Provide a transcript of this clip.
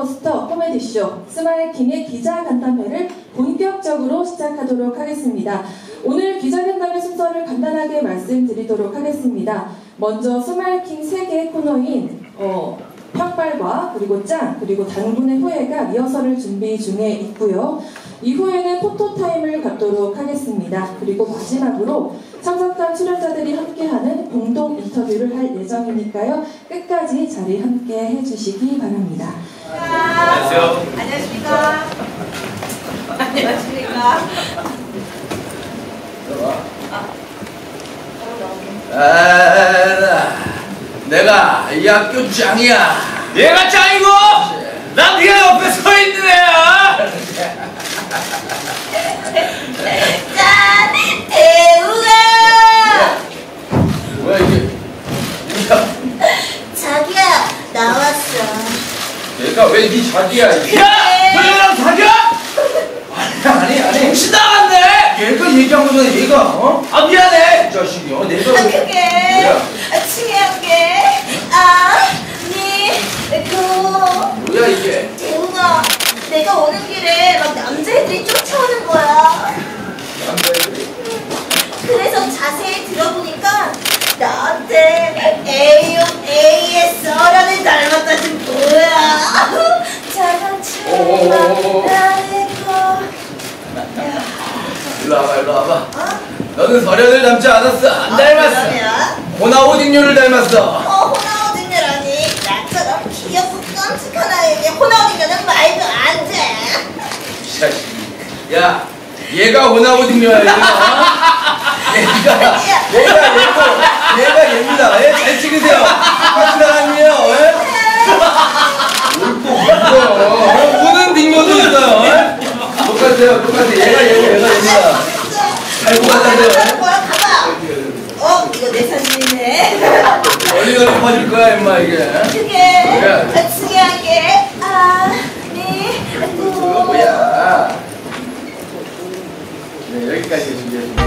블록버스터 코미디쇼 스마일킹의 기자간담회를 본격적으로 시작하도록 하겠습니다. 오늘 기자간담회 순서를 간단하게 말씀드리도록 하겠습니다. 먼저 스마일킹 3개의 코너인 평발과 그리고 짱 그리고 단군의 후예가 리허설을 준비 중에 있고요. 이후에는 포토타임을 갖도록 하겠습니다. 그리고 마지막으로 참석한 출연자들이 함께하는 공동 인터뷰를 할 예정이니까요. 끝까지 자리 함께 해주시기 바랍니다. 안녕하세요. 안녕하십니까. 안녕하십니까. 내가 이 학교 짱이야. 얘가 짱이고 난 네가 옆에 서 있는 애야. 짠! 대우가! 뭐야 이게? 뭐야? 자기야, 나왔어. 얘가 왜 네 자기야? 야! 너랑 사겨? 아니 정신 나갔네. 얘가 얘기한 거잖아. 얘가 아 미안해. 이 자식이 내가 그게 중요한 게 뭐야 이게? 대우가 내가 오는 길에 막 남자애들이 쫓아오는 거야. 남자애들이? 그래서 자세히 들어보니까 나한테 AS라는 닮았다지 뭐야. 자랑치마 나의 거. 일로 와봐. 너는 서련을 닮지 않았어. 안 닮았어. 호나우딩요를 닮았어. 호나우딩요라니. 나처럼 귀엽고 깜찍한 아이에게 호나우딩요는 말도 안 돼. 야, 얘가 호나우딩요야. 얘가 얘입니다. 잘 찍으세요. 똑같은 사람이에요. 옳고 우는 딩요도 있어요. 똑같아. 얘가 얘입니다. 잘 보았다고요. 뭐야, 가봐. 이거 내 사진이네. 얼리가 퍼질 거야, 임마 이게. 그게 중요한 게 이거 뭐야? 네, 여기까지 준비했습니다.